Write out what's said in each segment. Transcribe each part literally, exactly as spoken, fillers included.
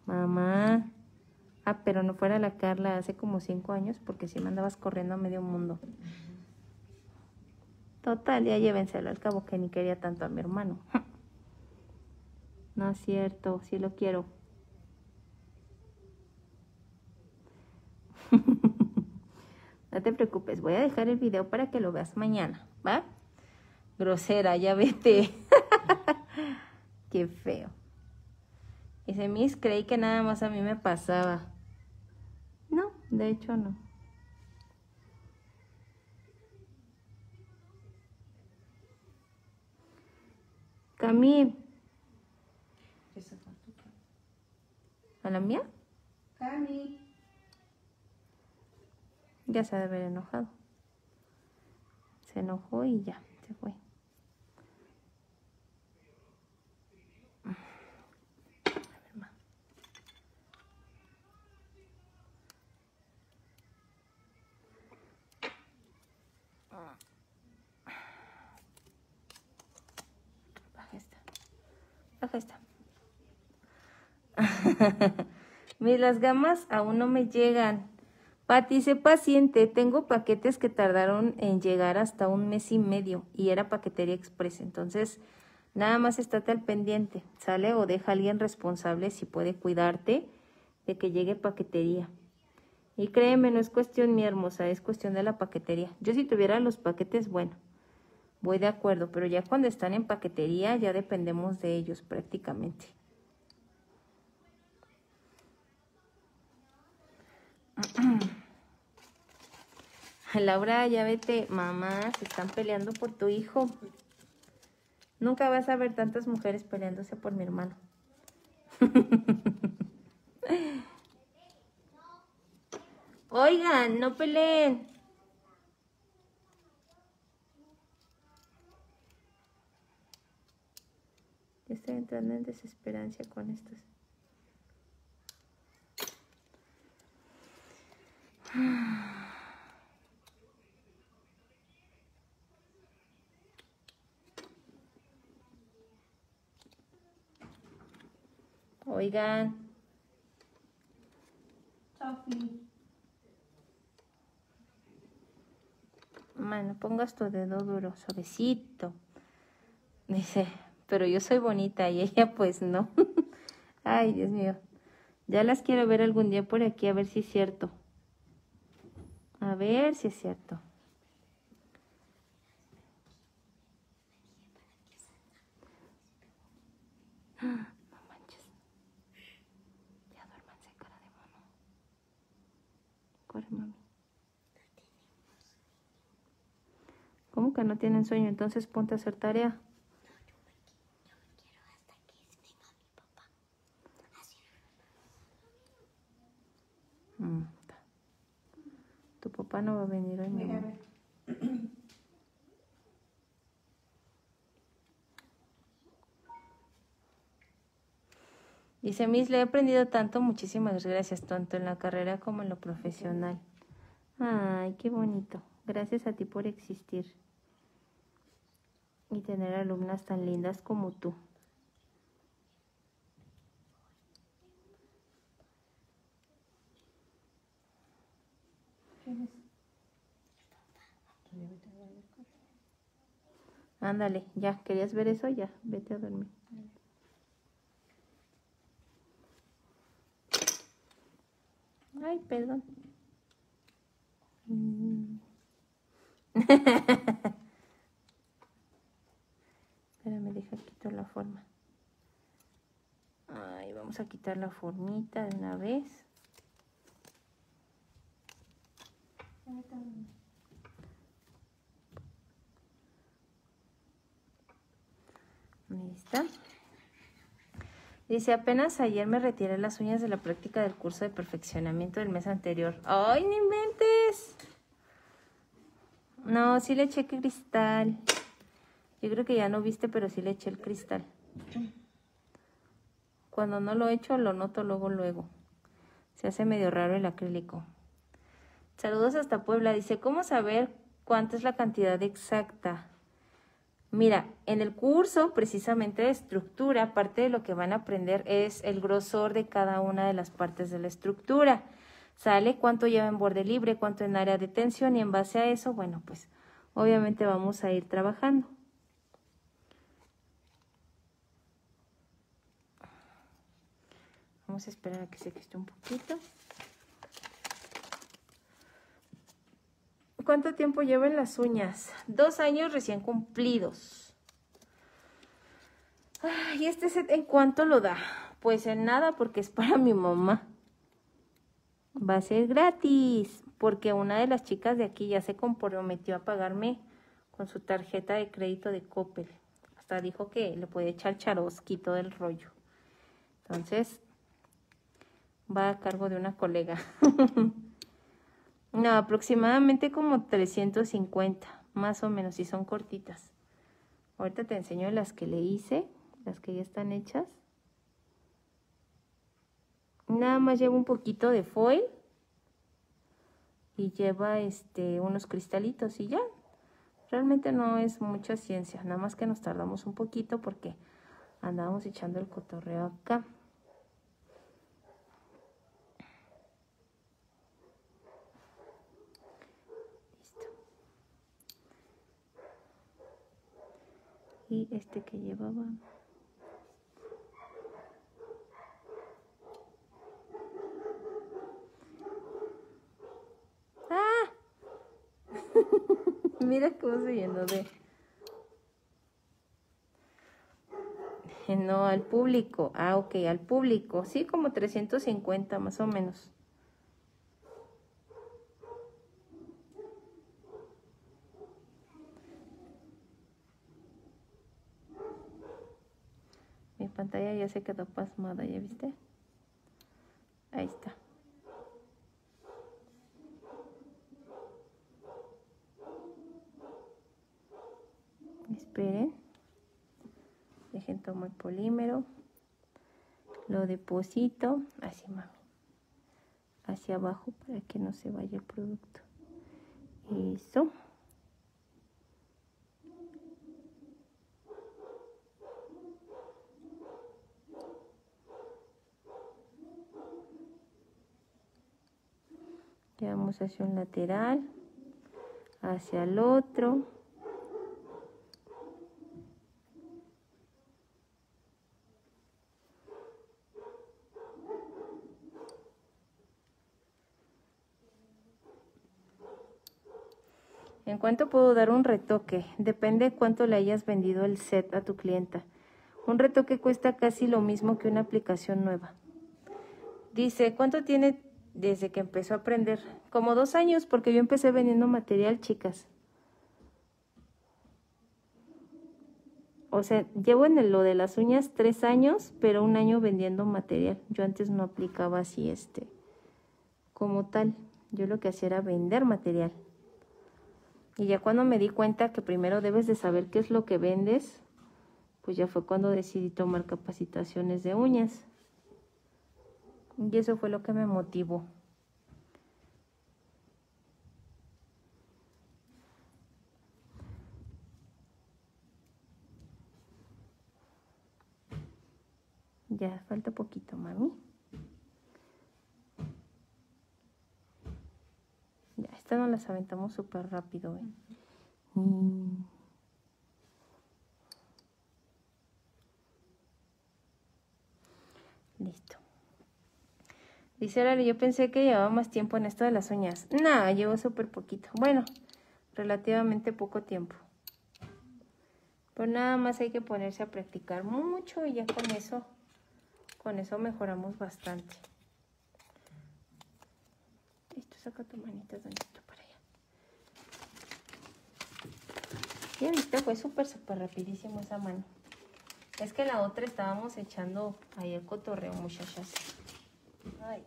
Mamá. Ah, pero no fuera la Carla hace como cinco años porque sí me andabas corriendo a medio mundo. Total, ya llévenselo, al cabo que ni quería tanto a mi hermano. No es cierto, sí lo quiero. No te preocupes, voy a dejar el video para que lo veas mañana, ¿va? Grosera, ya vete. Qué feo. Dice, Miss, creí que nada más a mí me pasaba. No, de hecho no. Camille. ¿A la mía? Cami. Ya se ha de haber enojado. Se enojó y ya, se fue. A ver, ma. Baja esta. Baja esta. Mis las gamas aún no me llegan. Pati, sé paciente. Tengo paquetes que tardaron en llegar hasta un mes y medio y era paquetería express. Entonces, nada más estate al pendiente. Sale o deja a alguien responsable si puede cuidarte de que llegue paquetería. Y créeme, no es cuestión mi hermosa, es cuestión de la paquetería. Yo si tuviera los paquetes, bueno, voy de acuerdo, pero ya cuando están en paquetería ya dependemos de ellos prácticamente. Laura, ya vete. Mamá, se están peleando por tu hijo. Nunca vas a ver tantas mujeres peleándose por mi hermano. Oigan, no peleen. Ya estoy entrando en desesperancia con estos. Oigan. Sofi. Bueno, pongas tu dedo duro, suavecito. Dice, pero yo soy bonita y ella pues no. Ay, Dios mío. Ya las quiero ver algún día por aquí a ver si es cierto. A ver si es cierto. No manches. Ya duérmanse, cara de mono. Corre, mami. ¿Cómo que no tienen sueño? Entonces ponte a hacer tarea. Mm, tu papá no va a venir hoy, mi Mira, a amor. ver. Dice, Miss, le he aprendido tanto, muchísimas gracias, tanto en la carrera como en lo profesional. Ay, qué bonito. Gracias a ti por existir. Y tener alumnas tan lindas como tú. ¿Quién es? Ándale, ya, ¿querías ver eso? Ya, vete a dormir. Ay, perdón. Mm. Espérame, deja quitar la forma. Ay, vamos a quitar la formita de una vez. Ahí está. Dice, apenas ayer me retiré las uñas de la práctica del curso de perfeccionamiento del mes anterior. ¡Ay, no inventes! No, sí le eché cristal. Yo creo que ya no viste, pero sí le eché el cristal. Cuando no lo echo, lo noto luego, luego. Se hace medio raro el acrílico. Saludos hasta Puebla. Dice, ¿cómo saber cuánto es la cantidad exacta? Mira, en el curso precisamente de estructura, parte de lo que van a aprender es el grosor de cada una de las partes de la estructura. ¿Sale? Cuánto lleva en borde libre, cuánto en área de tensión, y en base a eso, bueno, pues obviamente vamos a ir trabajando. Vamos a esperar a que se quiste un poquito. ¿Cuánto tiempo llevan las uñas? Dos años recién cumplidos. ¿Y este set en cuánto lo da? Pues en nada, porque es para mi mamá. Va a ser gratis, porque una de las chicas de aquí ya se comprometió a pagarme con su tarjeta de crédito de Coppel. Hasta dijo que le puede echar Charosky todo el rollo. Entonces, va a cargo de una colega. No, aproximadamente como trescientos cincuenta, más o menos, y son cortitas. Ahorita te enseño las que le hice, las que ya están hechas. Nada más lleva un poquito de foil y lleva este unos cristalitos y ya. Realmente no es mucha ciencia, nada más que nos tardamos un poquito porque andábamos echando el cotorreo acá. Listo. Y este que llevaba... Mira cómo se llenó de... No, al público. Ah, ok, al público. Sí, como trescientos cincuenta más o menos. Mi pantalla ya se quedó pasmada, ¿ya viste? Ahí está. Esperen, dejen tomar el polímero, lo deposito, así mami, hacia abajo para que no se vaya el producto. Eso. Llevamos hacia un lateral, hacia el otro. ¿En cuánto puedo dar un retoque? Depende cuánto le hayas vendido el set a tu clienta. Un retoque cuesta casi lo mismo que una aplicación nueva. Dice, ¿cuánto tiene desde que empezó a aprender? Como dos años, porque yo empecé vendiendo material, chicas. O sea, llevo en lo de las uñas tres años, pero un año vendiendo material. Yo antes no aplicaba así, este, como tal. Yo lo que hacía era vender material. Y ya cuando me di cuenta que primero debes de saber qué es lo que vendes, pues ya fue cuando decidí tomar capacitaciones de uñas. Y eso fue lo que me motivó. Ya falta poquito, mami. Ya, esta nos las aventamos súper rápido, ¿eh? Mm. Listo. Dice Lali, yo pensé que llevaba más tiempo en esto de las uñas. No, llevo súper poquito. Bueno, relativamente poco tiempo. Pues nada más hay que ponerse a practicar mucho y ya con eso, con eso mejoramos bastante. Listo, saca tu manita tantito para allá. Ya viste, fue súper, súper rapidísimo esa mano. Es que la otra estábamos echando ahí el cotorreo, muchachas. Ay.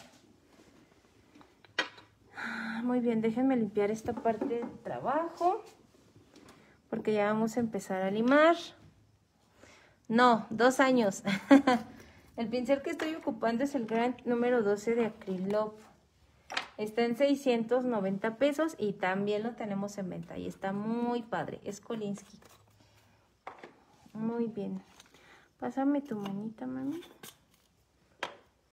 Muy bien, déjenme limpiar esta parte del trabajo, porque ya vamos a empezar a limar. No, dos años. El pincel que estoy ocupando es el Grand número doce de Acrylove. Está en seiscientos noventa pesos y también lo tenemos en venta y está muy padre. Es Kolinsky. Muy bien. Pásame tu manita, mami.